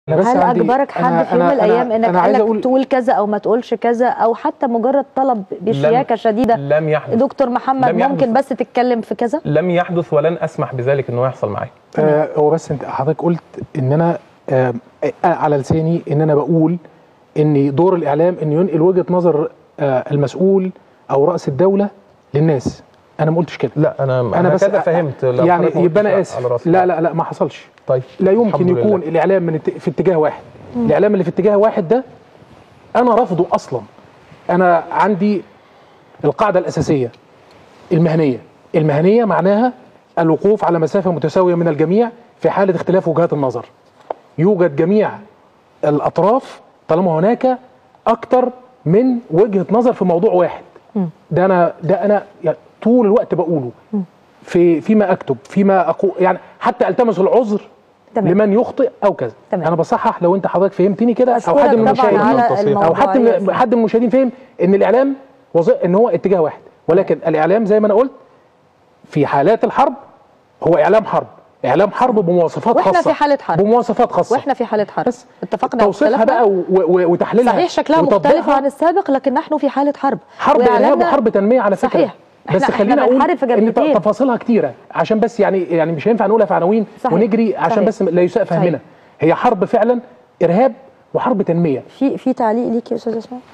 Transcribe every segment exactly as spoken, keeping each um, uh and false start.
هل اجبرك حد في يوم من الايام انك قال لك تقول كذا او ما تقولش كذا، او حتى مجرد طلب بشياكه شديده؟ لم يحدث دكتور محمد لم ممكن بس تتكلم في كذا؟ لم يحدث ولن اسمح بذلك انه يحصل معايا. آه هو بس انت حضرتك قلت ان انا آه على لساني ان انا بقول ان دور الاعلام انه ينقل وجهه نظر آه المسؤول او راس الدوله للناس. انا ما قلتش كده. لا انا انا بس كده فهمت. يعني يبقى انا اسف. لا لا لا ما حصلش. طيب لا يمكن يكون لله. الاعلام من في اتجاه واحد. مم. الاعلام اللي في اتجاه واحد ده انا رافضه اصلا. انا عندي القاعده الاساسيه المهنيه. المهنيه معناها الوقوف على مسافه متساويه من الجميع في حاله اختلاف وجهات النظر. يوجد جميع الاطراف طالما هناك اكتر من وجهه نظر في موضوع واحد. مم. ده انا ده انا يعني طول الوقت بقوله. مم. في فيما اكتب فيما اقول، يعني حتى التمس العذر تمام. لمن يخطئ او كذا. تمام. انا بصحح لو انت حضرتك فهمتني كده او حد من المشاهدين او حد من حد من المشاهدين فهم ان الاعلام وظيفه ان هو اتجاه واحد، ولكن الاعلام زي ما انا قلت في حالات الحرب هو اعلام حرب، اعلام حرب بمواصفات واحنا خاصه. واحنا في حاله حرب بمواصفات خاصه واحنا في حاله حرب بس اتفقنا توصيفها بقى وتحليلها. صحيح شكلها مختلف عن السابق، لكن نحن في حاله حرب حرب ارهاب وحرب تنميه على فكره. صحيح. بس خلينا اقول ان تفاصيلها كتيره عشان بس يعني يعني مش هينفع نقولها في عناوين ونجري عشان صحيح. بس لا يساء فهمنا. هي حرب فعلا ارهاب وحرب تنميه. في في تعليق ليك يا استاذه اسماء؟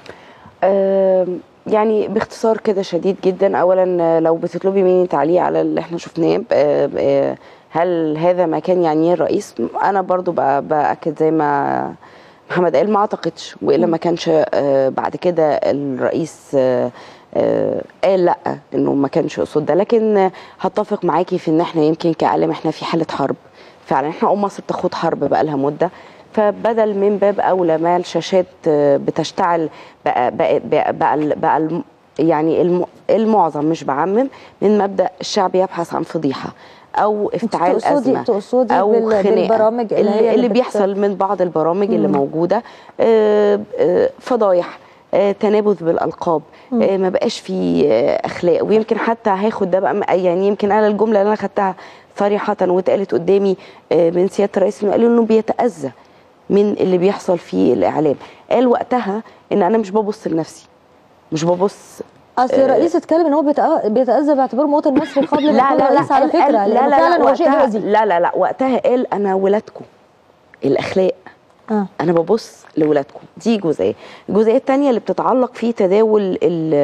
آه يعني باختصار كده شديد جدا. اولا لو بتطلبي مني تعليق على اللي احنا شفناه، آه آه هل هذا ما كان يعنيه الرئيس؟ انا برضو باكد زي ما محمد قال، ما اعتقدش، والا ما كانش آه بعد كده الرئيس آه آه قال لا انه ما كانش يقصد ده. لكن هتفق معاكي في ان احنا يمكن كاعلام احنا في حاله حرب فعلا. احنا ام مصر بتاخد حرب بقى لها مده، فبدل من باب اولى ما الشاشات بتشتعل بقى بقى بقى, بقى, بقى يعني المعظم، مش بعمم، من مبدا الشعب يبحث عن فضيحه او افتعال تقصدي ازمه تقصدي او بالبرامج اللي, اللي, اللي بت... بيحصل من بعض البرامج مم. اللي موجوده. آه آه فضايح، آه تنابذ بالالقاب، آه ما بقاش في آه اخلاق. ويمكن حتى هاخد ده بقى، يعني يمكن انا الجمله اللي انا خدتها صريحه واتقالت قدامي آه من سياده الرئيس، انه قال انه بيتاذى من اللي بيحصل في الاعلام. قال وقتها ان انا مش ببص لنفسي، مش ببص. اصل الرئيس اتكلم ان هو بيتاذى باعتباره مواطن مصري قبل ما يكون رئيس على فكره. لا لا لا فعلا هو شيء مؤذي. لا لا لا وقتها قال انا ولادكم الاخلاق. آه. انا ببص لولادكم. دي جزئيه. الجزئيه الثانيه اللي بتتعلق في تداول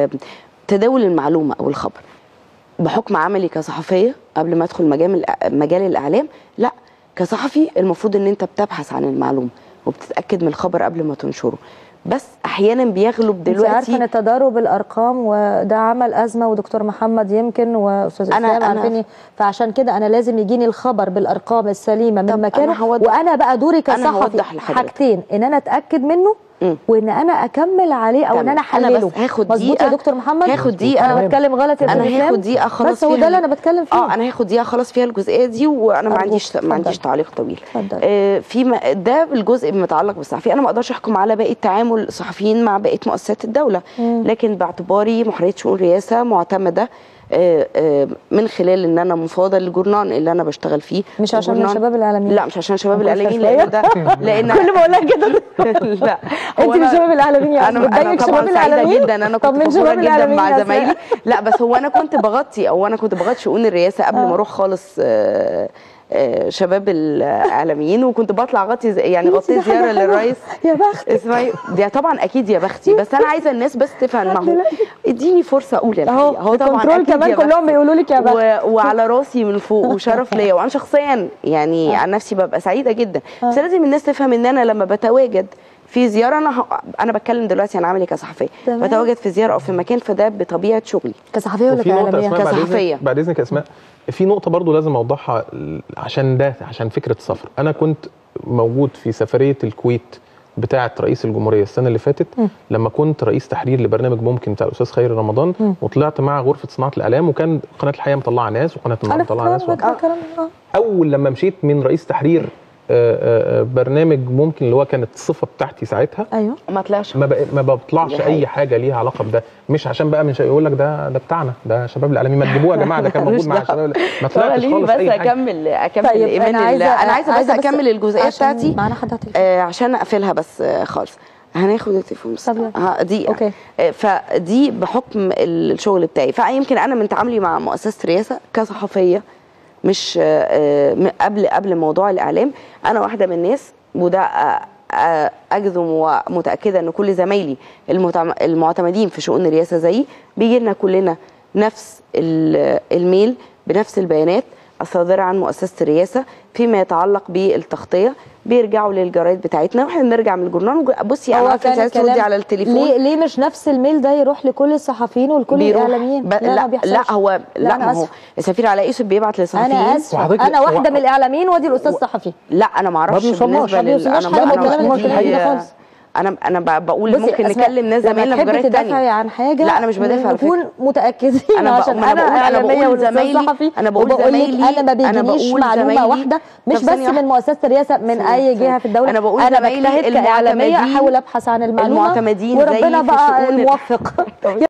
تداول المعلومه او الخبر. بحكم عملي كصحفيه قبل ما ادخل مجال مجال الاعلام، لا كصحفي المفروض ان انت بتبحث عن المعلومه وبتتاكد من الخبر قبل ما تنشره. بس احيانا بيغلب دلوقتي. انت عارفه ان تضارب الارقام وده عمل ازمه، ودكتور محمد يمكن واستاذ اسلام عارفيني، فعشان كده انا لازم يجيني الخبر بالارقام السليمه من مكانه. وانا بقى دوري كصحفي حاجتين، ان انا اتاكد منه م. وان انا اكمل عليه او ان انا احلله. مظبوط يا دكتور محمد؟ هاخد دقيقه. انا بتكلم غلط يا انا هاخد دقيقه خلاص بس هو ده اللي انا بتكلم فيه. اه انا هاخد دقيقه خلاص فيها الجزئيه دي، وانا ما عنديش ما عنديش تعليق طويل. آه في ده الجزء المتعلق بالصحفي. انا ما اقدرش احكم على باقي تعامل الصحفيين مع بقيه مؤسسات الدوله، م. لكن باعتباري محرريه شؤون رئاسه معتمده آه آه من خلال ان انا مفوضه للجورنال اللي انا بشتغل فيه. مش عشان شباب الاعلاميين؟ لا مش عشان شباب الاعلاميين، لان ده لان كل ما اقولها كده لا انت من شباب الاعلاميين. انا انا طبعا سعيده جدا، انا كنت فخوره جدا مع زمايلي. لا بس هو انا كنت بغطي او انا كنت بغطي شؤون الرئاسه قبل ما اروح خالص آه شباب الاعلاميين، وكنت بطلع غطي يعني غطيت زياره للرئيس. يا بختي اسمعي دي طبعا اكيد يا بختي، بس انا عايزه الناس بس تفهم. ما هو اديني فرصه اقول الحقيقه. هو طبعا اكيد كمان كلهم بيقولوا لك يا بختي وعلى راسي من فوق وشرف ليا، وانا شخصيا يعني عن نفسي ببقى سعيده جدا. بس لازم الناس تفهم ان انا لما بتواجد في زياره، انا انا بتكلم دلوقتي عن عملي كصحفيه، بتواجد في زياره او في مكان، فده بطبيعه شغلي كصحفيه ولا كاعلاميه؟ كصحفيه. بعد اذنك يا اسماء، في نقطه برضو لازم اوضحها عشان ده عشان فكره السفر. انا كنت موجود في سفريه الكويت بتاعه رئيس الجمهوريه السنه اللي فاتت، م. لما كنت رئيس تحرير لبرنامج ممكن بتاع الاستاذ خيري رمضان، م. وطلعت مع غرفه صناعه الاعلام، وكان قناه الحياه مطلعه ناس وقناه النهار مطلعه ناس. اول لما مشيت من رئيس تحرير برنامج ممكن اللي هو كانت الصفه بتاعتي ساعتها ايوه ما طلعش ما, ما بطلعش اي حاجه ليها علاقه بده، مش عشان بقى مش يقول لك ده ده بتاعنا ده شباب الاعلاميين، ما تجيبوه يا جماعه ده كان موجود مع شباب، ما طلعتش خالص اي حاجه. بس اكمل اكمل طيب ايمان، انا عايزه انا عايزه بس اكمل الجزئيه بتاعتي معانا حد آه عشان اقفلها بس آه خالص. هناخد التليفون بس دي اوكي. فدي بحكم الشغل بتاعي، فيمكن انا من تعاملي مع مؤسسه رئاسه كصحفيه مش قبل قبل موضوع الاعلام، انا واحده من الناس، وده اجزم ومتاكده ان كل زمايلي المعتمدين في شؤون الرئاسه زيي بيجي لنا كلنا نفس الميل بنفس البيانات الصادره عن مؤسسه الرئاسه فيما يتعلق بالتغطيه، بيرجعوا للجرايد بتاعتنا واحنا بنرجع من الجورنال. بصي انا عارفه انت عايزه تردي على التليفون، ليه ليه مش نفس الميل ده يروح لكل الصحفيين ولكل الاعلاميين؟ لا لا, لا, لا هو لا, لا ما هو السفير علاء يوسف بيبعت للصحفيين. انا اسفه انا واحده من الاعلاميين وادي الاستاذ صحفي. لا انا ما اعرفش بالنسبه لل انا ما انا انا بقول ممكن نكلم ناس زمايلنا في جرايد ثانيه عن حاجه. لا انا مش بدافع على فكره، نكون متاكدين أنا عشان انا اعلاميه والاستاذ صحفي، انا بقول زمايلي انا ما بيجينيش معلومه واحده مش بس من مؤسسه الرئاسه، من اي جهه في الدوله. انا بقول انا بجتهد كاعلاميه احاول ابحث عن المعلومه المعتمدين وربنا بقى موفق.